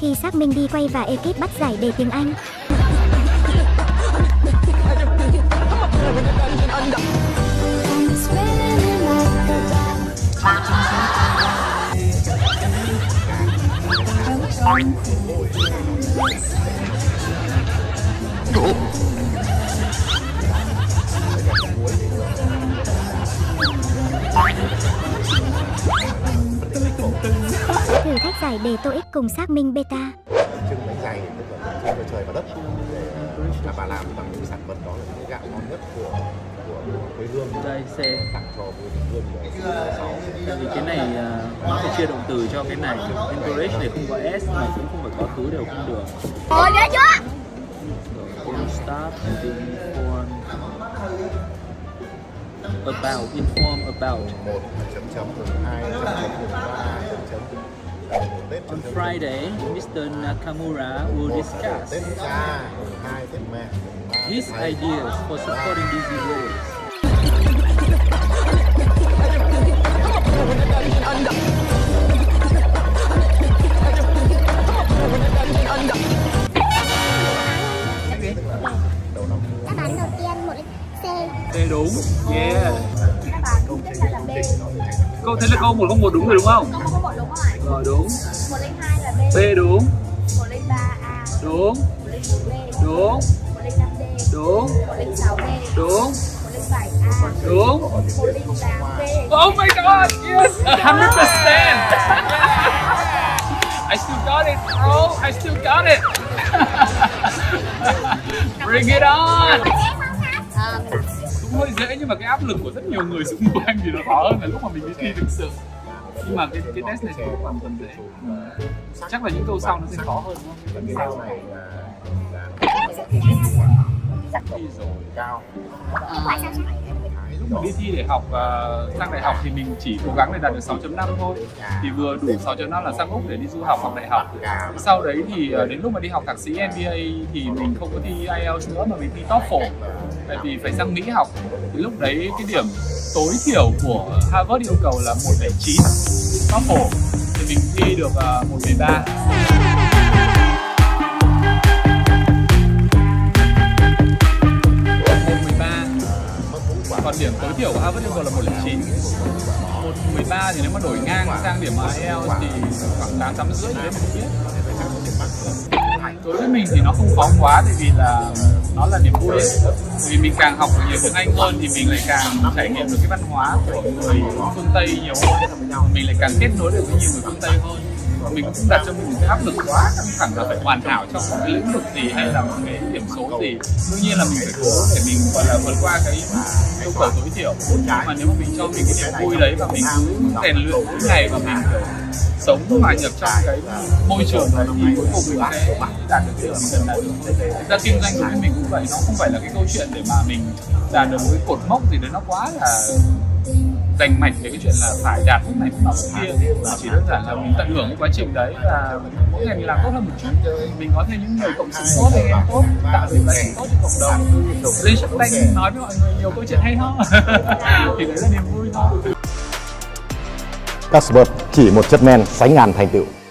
khi xác minh đi quay và ekip bắt giải đề tiếng Anh. Thử thách giải đề TOEIC cùng xác minh beta. Trưng bánh dày tức là trời và đất để là bà làm bằng những sản vật đó là những gạo ngon nhất của quê hương. Đây C tặng cho Bùi Thị Hương của 6. Tại vì cái này nó phải chia động từ cho cái này. Encourage này không có S mà cũng không phải có thứ đều không được. Ôi ghê chưa? Start inform about, inform about. 1 chấm 2 chấm 3 chấm. On Friday, Mr. Nakamura will discuss his ideas for supporting these roles. Đáp án đầu tiên 1 C. C đúng. Yeah. Câu thế là câu 101 đúng rồi đúng không? Câu 101 đúng rồi. Rồi đúng. 102 là B. B đúng. 103 A. Đúng. 104 B. Đúng. 105 D. Đúng. 106 B. Đúng. 107 A. Đúng. 108 B. Oh my God! Yes, 100%. I still got it, bro. I still got it. Bring it on. Cũng hơi dễ nhưng mà cái áp lực của rất nhiều người xung quanh thì nó khó hơn là lúc mà mình đi thi thực sự. Nhưng mà cái test này cũng hoàn toàn dễ. Chắc là những câu sau nó sẽ khó hơn đúng không? Sau này thi rồi cao. Lúc mà đi thi để học sang đại học thì mình chỉ cố gắng để đạt được 6.5 thôi. Thì vừa đủ 6.5 là sang Úc để đi du học học đại học. Sau đấy thì đến lúc mà đi học thạc sĩ MBA thì mình không có thi IELTS nữa mà mình thi TOEFL. Tại vì phải sang Mỹ học. Thì lúc đấy cái điểm tối thiểu của Harvard yêu cầu là 109 TOEFL. Thì mình thi được 113. Còn điểm tối thiểu của Harvard yêu cầu là 109. 113 thì nếu mà đổi ngang sang điểm IELTS thì khoảng 8,5 đến 1 tiết. Đối với mình thì nó không khó quá tại vì là nó là niềm vui ấy. Bởi vì mình càng học nhiều tiếng Anh hơn thì mình lại càng trải nghiệm được cái văn hóa của người phương Tây nhiều hơn. Mình lại càng kết nối được với nhiều người phương Tây hơn. Mình cũng đặt cho mình một cái áp lực quá căng thẳng là phải hoàn hảo trong một cái lĩnh vực gì hay là một cái điểm số gì. Đương nhiên là mình phải cố để mình gọi là vượt qua cái yêu cầu tối thiểu. Nhưng mà nếu mà mình cho mình cái niềm vui đấy và mình cứ rèn luyện mỗi ngày và mình sống hòa nhập trong cái môi trường này thì cuối cùng mình sẽ đạt được cái điều mình cần đạt được. Thực ra kinh doanh đối với mình cũng vậy, nó không phải là cái câu chuyện để mà mình đạt được một cái cột mốc gì đấy nó quá là dành mạch về cái chuyện là phải đạt lúc này lúc nọ lúc kia. Chỉ đơn giản là mình tận hưởng cái quá trình đấy và mỗi ngày mình làm tốt hơn một chút, mình có thêm những người cộng sự tốt, anh em tốt, tạo được giá trị tốt cho cộng đồng. Lên Shark Tank nói với mọi người nhiều câu chuyện hay ho thì đấy là niềm vui thôi. Casper chỉ một chất men sánh ngàn thành tựu.